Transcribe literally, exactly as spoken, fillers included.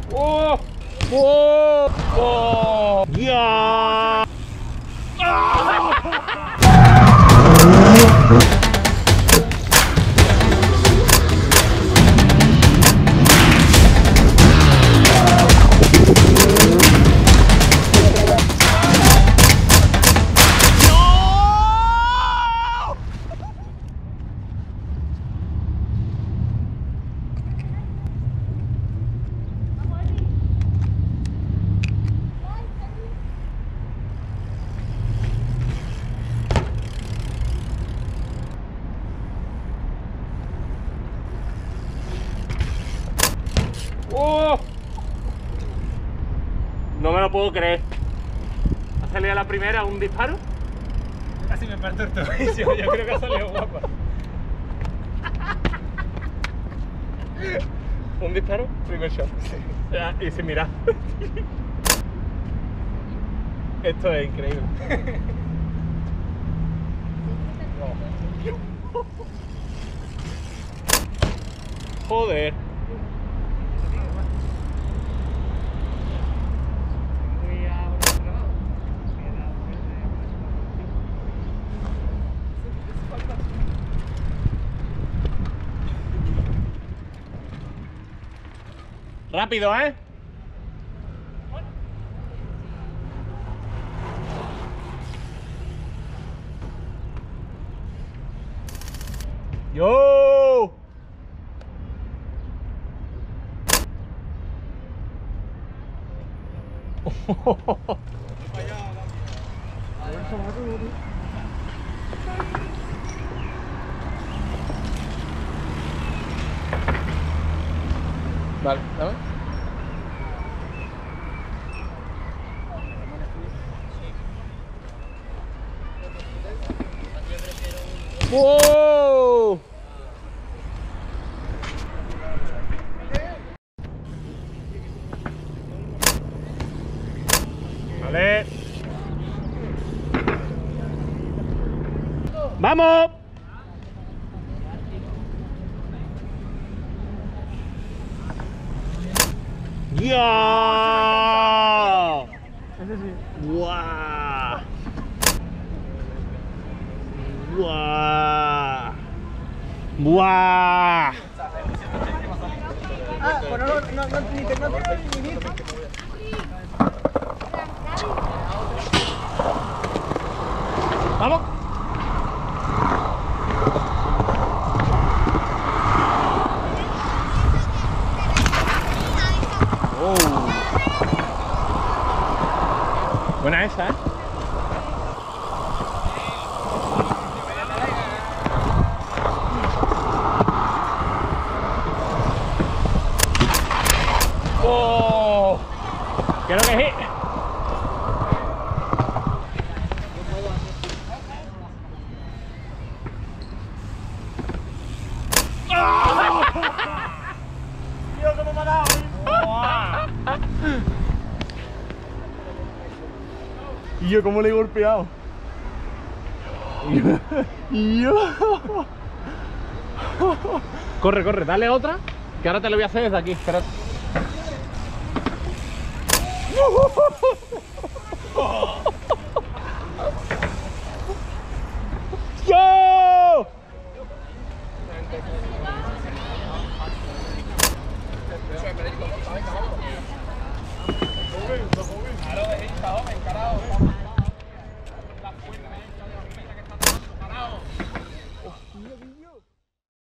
¡Oh! ¡Oh! ¡Oh! ¡Ya! ¡Oh! No me lo puedo creer. ¿Ha salido a la primera un disparo? Casi me parto el tobillo, yo creo que ha salido guapa. ¿Un disparo? Primer shot. Sí. Y sin mirar. Esto es increíble. Joder. Rápido, ¿eh? ¡Yo! Vale, dame. ¡Wow! Vale. ¡Vamos! ¡Ya! Ese sí. ¡Guau! ¡Guau! ¡Guau! Ah, bueno, no, no, no, ni te no te ni ni. ¡Vamos! Oh. Buena esa, ¿eh? ¡Oh! Creo que sí. Tío, cómo me ha dado. Y yo, ¿cómo le he golpeado? Y yo. Corre, corre, dale otra. Que ahora te lo voy a hacer desde aquí. Espérate.